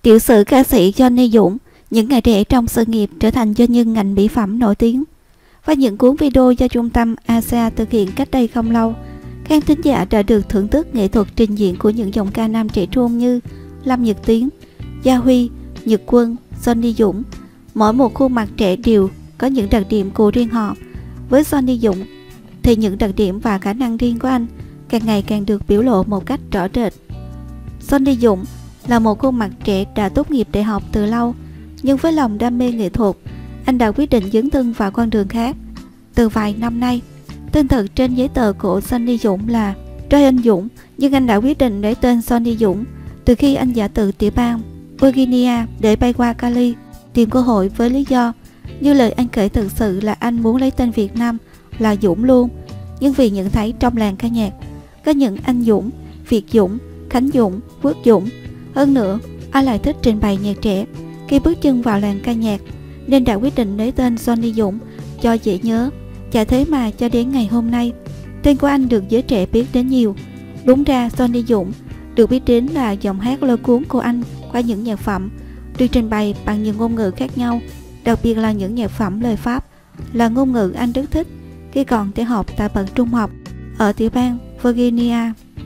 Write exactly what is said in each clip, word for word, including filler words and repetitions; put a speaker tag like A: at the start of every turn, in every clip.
A: Tiểu sử ca sĩ Johnny Dũng những ngày trẻ trong sự nghiệp trở thành doanh nhân ngành mỹ phẩm nổi tiếng. Và những cuốn video do trung tâm a xê a thực hiện cách đây không lâu, khán thính giả đã được thưởng thức nghệ thuật trình diễn của những giọng ca nam trẻ trung như Lâm Nhật Tiến, Gia Huy, Nhật Quân, Johnny Dũng. Mỗi một khuôn mặt trẻ đều có những đặc điểm của riêng họ. Với Johnny Dũng thì những đặc điểm và khả năng riêng của anh càng ngày càng được biểu lộ một cách rõ rệt. Johnny Dũng là một khuôn mặt trẻ đã tốt nghiệp đại học từ lâu, nhưng với lòng đam mê nghệ thuật, anh đã quyết định dấn thân vào con đường khác. Từ vài năm nay, tên thật trên giấy tờ của Johnny Dũng là Ryan Dũng, nhưng anh đã quyết định lấy tên Johnny Dũng từ khi anh giả từ tiểu bang Virginia để bay qua Cali tìm cơ hội, với lý do như lời anh kể thực sự là anh muốn lấy tên Việt Nam là Dũng luôn, nhưng vì nhận thấy trong làng ca nhạc có những anh Dũng, Việt Dũng, Khánh Dũng, Quốc Dũng. Hơn nữa, anh lại thích trình bày nhạc trẻ. Khi bước chân vào làng ca nhạc nên đã quyết định lấy tên Johnny Dũng cho dễ nhớ. Chả thế mà cho đến ngày hôm nay, tên của anh được giới trẻ biết đến nhiều. Đúng ra Johnny Dũng được biết đến là giọng hát lôi cuốn của anh qua những nhạc phẩm được trình bày bằng nhiều ngôn ngữ khác nhau, đặc biệt là những nhạc phẩm lời Pháp là ngôn ngữ anh rất thích khi còn theo học tại bậc trung học ở tiểu bang Virginia.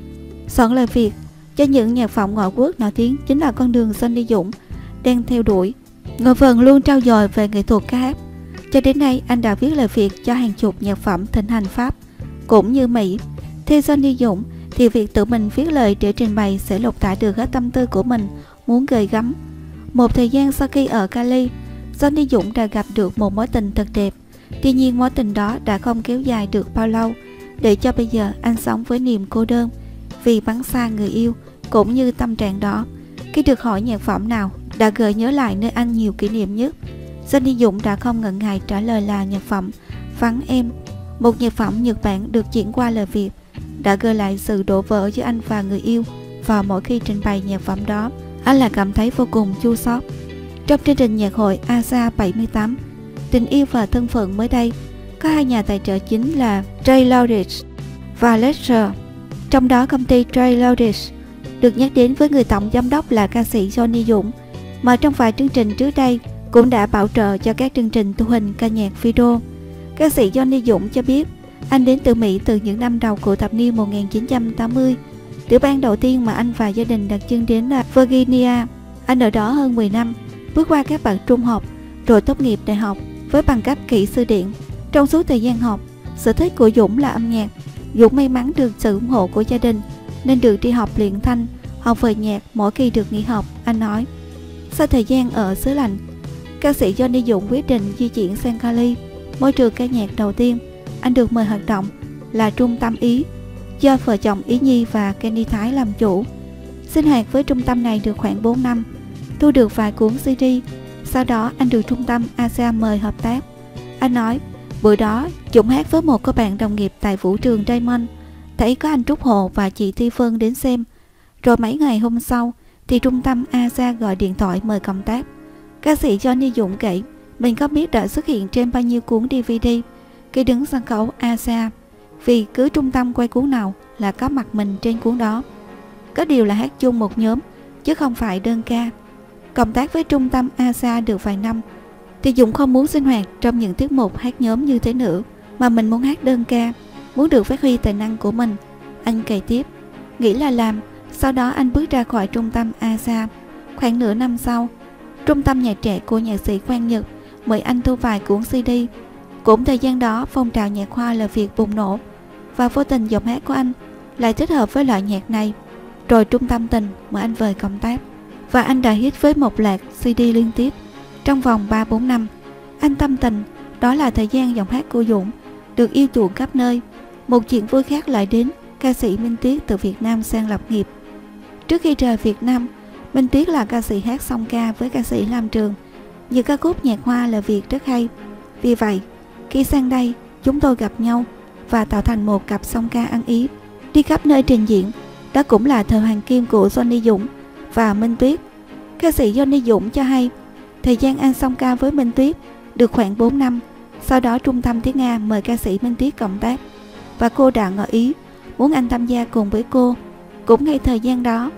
A: Soạn lời Việt cho những nhạc phẩm ngoại quốc nổi tiếng chính là con đường Johnny Dũng đang theo đuổi. Ngồi vần luôn trau dồi về nghệ thuật ca hát. Cho đến nay, anh đã viết lời Việt cho hàng chục nhạc phẩm thịnh hành Pháp cũng như Mỹ. Theo Johnny Dũng thì việc tự mình viết lời để trình bày sẽ lột tả được hết tâm tư của mình muốn gửi gắm. Một thời gian sau khi ở Cali, Johnny Dũng đã gặp được một mối tình thật đẹp. Tuy nhiên mối tình đó đã không kéo dài được bao lâu, để cho bây giờ anh sống với niềm cô đơn vì vắng xa người yêu. Cũng như tâm trạng đó, khi được hỏi nhạc phẩm nào đã gợi nhớ lại nơi anh nhiều kỷ niệm nhất, Johnny Dũng đã không ngần ngại trả lời là nhạc phẩm Vắng Em, một nhạc phẩm Nhật Bản được chuyển qua lời Việt, đã gợi lại sự đổ vỡ giữa anh và người yêu. Và mỗi khi trình bày nhạc phẩm đó, anh lại cảm thấy vô cùng chua xót. Trong chương trình nhạc hội a xê a bảy mươi tám Tình Yêu và Thân Phận mới đây, có hai nhà tài trợ chính là Trey Laudich và Ledger. Trong đó công ty Trey Laudich được nhắc đến với người tổng giám đốc là ca sĩ Johnny Dũng, mà trong vài chương trình trước đây cũng đã bảo trợ cho các chương trình thu hình ca nhạc video. Ca sĩ Johnny Dũng cho biết anh đến từ Mỹ từ những năm đầu của thập niên một nghìn chín trăm tám mươi. Tiểu bang đầu tiên mà anh và gia đình đặt chân đến là Virginia. Anh ở đó hơn mười năm, bước qua các bậc trung học rồi tốt nghiệp đại học với bằng cấp kỹ sư điện. Trong suốt thời gian học, sở thích của Dũng là âm nhạc. Dũng may mắn được sự ủng hộ của gia đình nên được đi học luyện thanh, học về nhạc mỗi khi được nghỉ học. Anh nói, sau thời gian ở xứ lạnh, ca sĩ Johnny Dũng quyết định di chuyển sang Cali. Môi trường ca nhạc đầu tiên anh được mời hoạt động là Trung tâm Ý, do vợ chồng Ý Nhi và Kenny Thái làm chủ. Sinh hoạt với trung tâm này được khoảng bốn năm, thu được vài cuốn xê đê. Sau đó anh được trung tâm a xê a mời hợp tác. Anh nói, bữa đó Dũng hát với một cô bạn đồng nghiệp tại vũ trường Diamond, thấy có anh Trúc Hồ và chị Ti Phân đến xem. Rồi mấy ngày hôm sau thì trung tâm a xê a gọi điện thoại mời cộng tác. Ca sĩ Johnny Dũng kể mình có biết đã xuất hiện trên bao nhiêu cuốn đê vê đê khi đứng sân khấu a xê a, vì cứ trung tâm quay cuốn nào là có mặt mình trên cuốn đó. Có điều là hát chung một nhóm chứ không phải đơn ca. Cộng tác với trung tâm a xê a được vài năm thì Dũng không muốn sinh hoạt trong những tiết mục hát nhóm như thế nữa, mà mình muốn hát đơn ca, muốn được phát huy tài năng của mình. Anh kể tiếp, nghĩ là làm. Sau đó anh bước ra khỏi trung tâm a xê a. Khoảng nửa năm sau, trung tâm nhạc trẻ của nhạc sĩ Quang Nhật mời anh thu vài cuốn xê đê. Cũng thời gian đó, phong trào nhạc hoa lời Việt bùng nổ và vô tình giọng hát của anh lại thích hợp với loại nhạc này. Rồi trung tâm tình mời anh về công tác và anh đã hit với một loạt xê đê liên tiếp trong vòng ba bốn năm. Anh tâm tình, đó là thời gian giọng hát của Dũng được yêu chuộng khắp nơi. Một chuyện vui khác lại đến, ca sĩ Minh Tuyết từ Việt Nam sang lập nghiệp. Trước khi rời Việt Nam, Minh Tuyết là ca sĩ hát song ca với ca sĩ Lam Trường. Những ca khúc nhạc hoa lời Việt rất hay. Vì vậy, khi sang đây, chúng tôi gặp nhau và tạo thành một cặp song ca ăn ý, đi khắp nơi trình diễn. Đó cũng là thời hoàng kim của Johnny Dũng và Minh Tuyết. Ca sĩ Johnny Dũng cho hay, thời gian anh song ca với Minh Tuyết được khoảng bốn năm. Sau đó trung tâm tiếng Nga mời ca sĩ Minh Tuyết cộng tác và cô đã ngỏ ý muốn anh tham gia cùng với cô. Cũng ngay thời gian đó,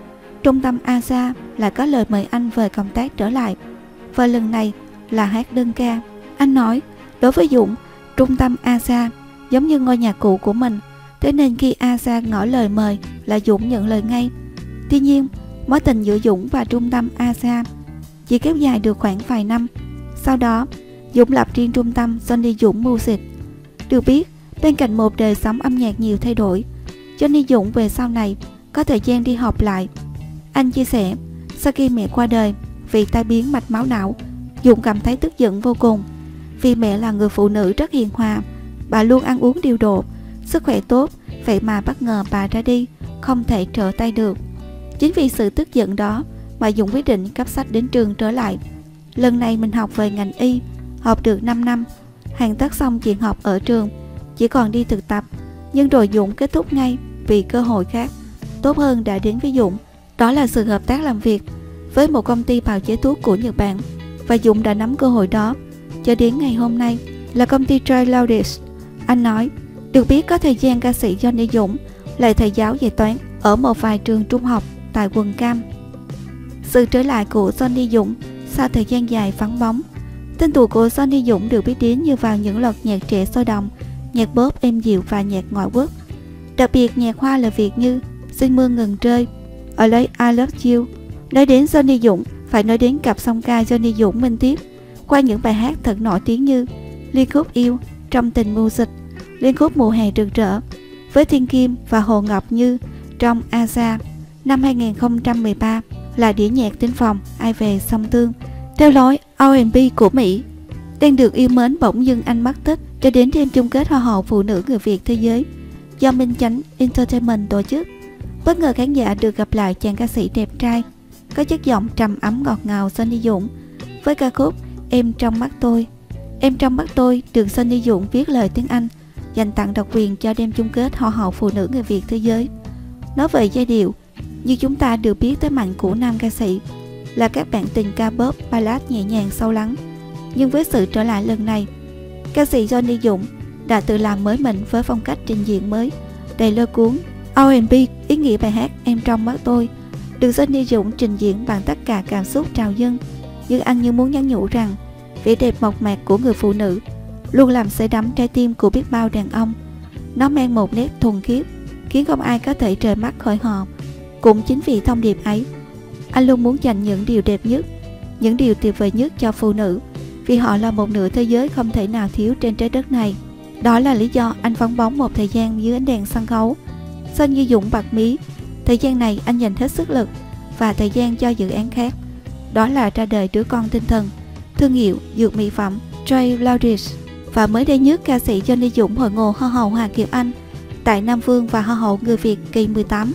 A: Trung tâm a ét a lại có lời mời anh về công tác trở lại, và lần này là hát đơn ca. Anh nói, đối với Dũng, Trung tâm a ét a giống như ngôi nhà cũ của mình, thế nên khi a ét a ngỏ lời mời là Dũng nhận lời ngay. Tuy nhiên, mối tình giữa Dũng và Trung tâm a ét a chỉ kéo dài được khoảng vài năm. Sau đó, Dũng lập riêng trung tâm Johnny Dũng Music. Được biết, bên cạnh một đời sống âm nhạc nhiều thay đổi, Johnny Dũng về sau này có thời gian đi học lại. Anh chia sẻ, sau khi mẹ qua đời vì tai biến mạch máu não, Dũng cảm thấy tức giận vô cùng. Vì mẹ là người phụ nữ rất hiền hòa, bà luôn ăn uống điều độ, sức khỏe tốt, vậy mà bất ngờ bà ra đi, không thể trở tay được. Chính vì sự tức giận đó mà Dũng quyết định cấp sách đến trường trở lại. Lần này mình học về ngành y, học được năm năm, hoàn tất xong chuyện học ở trường, chỉ còn đi thực tập. Nhưng rồi Dũng kết thúc ngay vì cơ hội khác, tốt hơn đã đến với Dũng. Đó là sự hợp tác làm việc với một công ty bào chế thuốc của Nhật Bản, và Dũng đã nắm cơ hội đó cho đến ngày hôm nay là công ty Troy Laudis. Anh nói, được biết có thời gian ca sĩ Johnny Dũng là thầy giáo dạy toán ở một vài trường trung học tại quận Cam. Sự trở lại của Johnny Dũng sau thời gian dài vắng bóng. Tên tuổi của Johnny Dũng được biết đến như vào những loạt nhạc trẻ sôi động, nhạc pop êm dịu và nhạc ngoại quốc. Đặc biệt nhạc hoa là việc như Xin mưa ngừng rơi, ở lấy I Love You. Nói đến Johnny Dũng, phải nói đến cặp song ca Johnny Dũng Minh Tiếp qua những bài hát thật nổi tiếng như liên khúc Yêu, Trong tình Music, liên khúc Mùa hè rực rỡ với Thiên Kim và Hồ Ngọc Như trong a ét a. Năm hai nghìn không trăm mười ba là đĩa nhạc tính phòng Ai về sông Tương theo lối R and B của Mỹ. Đang được yêu mến bỗng dưng anh mất tích, cho đến đêm chung kết Hoa hậu Phụ nữ người Việt thế giới do Minh Chánh Entertainment tổ chức. Bất ngờ khán giả được gặp lại chàng ca sĩ đẹp trai có chất giọng trầm ấm ngọt ngào Johnny Dũng với ca khúc Em trong mắt tôi. Em trong mắt tôi được Johnny Dũng viết lời tiếng Anh dành tặng độc quyền cho đêm chung kết Hoa hậu Phụ nữ người Việt thế giới. Nói về giai điệu, như chúng ta được biết tới mạnh của nam ca sĩ là các bản tình ca pop ballad nhẹ nhàng sâu lắng. Nhưng với sự trở lại lần này, ca sĩ Johnny Dũng đã tự làm mới mình với phong cách trình diễn mới đầy lôi cuốn R and B. Ý nghĩa bài hát Em trong mắt tôi được Johnny Dũng trình diễn bằng tất cả cảm xúc trào dâng, nhưng anh như muốn nhắn nhủ rằng vẻ đẹp mộc mạc của người phụ nữ luôn làm say đắm trái tim của biết bao đàn ông. Nó mang một nét thuần khiết khiến không ai có thể rời mắt khỏi họ. Cũng chính vì thông điệp ấy, anh luôn muốn dành những điều đẹp nhất, những điều tuyệt vời nhất cho phụ nữ, vì họ là một nửa thế giới không thể nào thiếu trên trái đất này. Đó là lý do anh phóng bóng một thời gian dưới ánh đèn sân khấu. Johnny Dũng bật mí, thời gian này anh dành hết sức lực và thời gian cho dự án khác. Đó là ra đời đứa con tinh thần, thương hiệu dược mỹ phẩm Troy Laudis. Và mới đây nhất, ca sĩ Johnny Dũng hội ngộ Hoa hậu Hà Kiều Anh tại Nam Vương và Hoa hậu người Việt kỳ mười tám.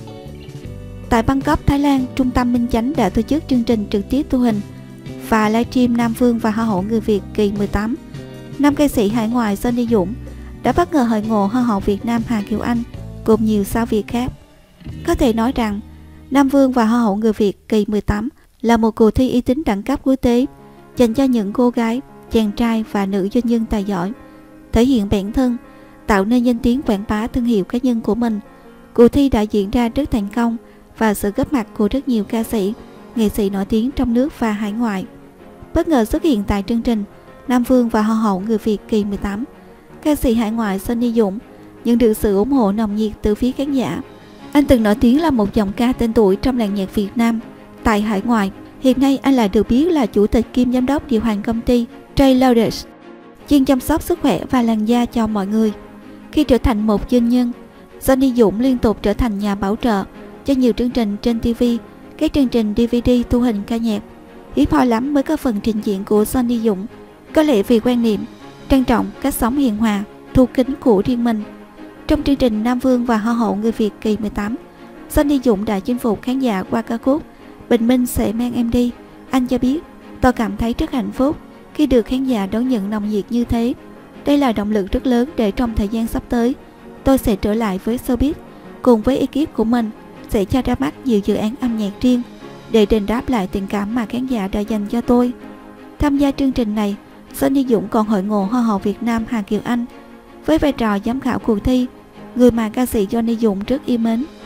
A: Tại Bangkok, Thái Lan, Trung tâm Minh Chánh đã tổ chức chương trình trực tiếp thu hình và livestream Nam Vương và Hoa hậu người Việt kỳ mười tám. Nam ca sĩ hải ngoại Johnny Dũng đã bất ngờ hội ngộ Hoa hậu Việt Nam Hà Kiều Anh cùng nhiều sao Việt khác. Có thể nói rằng, Nam Vương và Hoa hậu người Việt kỳ mười tám là một cuộc thi uy tín đẳng cấp quốc tế dành cho những cô gái, chàng trai và nữ doanh nhân tài giỏi, thể hiện bản thân, tạo nên danh tiếng quảng bá thương hiệu cá nhân của mình. Cuộc thi đã diễn ra rất thành công và sự góp mặt của rất nhiều ca sĩ, nghệ sĩ nổi tiếng trong nước và hải ngoại. Bất ngờ xuất hiện tại chương trình Nam Vương và Hoa hậu người Việt kỳ mười tám, ca sĩ hải ngoại Johnny Dũng nhận được sự ủng hộ nồng nhiệt từ phía khán giả. Anh từng nổi tiếng là một giọng ca tên tuổi trong làng nhạc Việt Nam tại hải ngoại. Hiện nay anh lại được biết là chủ tịch kiêm giám đốc điều hành công ty Troy Laudis, chuyên chăm sóc sức khỏe và làn da cho mọi người. Khi trở thành một doanh nhân, Johnny Dũng liên tục trở thành nhà bảo trợ cho nhiều chương trình trên ti vi, các chương trình đê vê đê thu hình ca nhạc. Hiếm hoi lắm mới có phần trình diễn của Johnny Dũng. Có lẽ vì quan niệm trân trọng cách sống hiền hòa, thu kính của riêng mình. Trong chương trình Nam Vương và Hoa hậu người Việt kỳ mười tám, Johnny Dũng đã chinh phục khán giả qua ca khúc Bình minh sẽ mang em đi. Anh cho biết, tôi cảm thấy rất hạnh phúc khi được khán giả đón nhận nồng nhiệt như thế. Đây là động lực rất lớn để trong thời gian sắp tới, tôi sẽ trở lại với showbiz cùng với ekip của mình, sẽ cho ra mắt nhiều dự án âm nhạc riêng để đền đáp lại tình cảm mà khán giả đã dành cho tôi. Tham gia chương trình này, Johnny Dũng còn hội ngộ Hoa hậu Việt Nam Hà Kiều Anh với vai trò giám khảo cuộc thi, người mà ca sĩ Johnny Dũng rất yêu mến.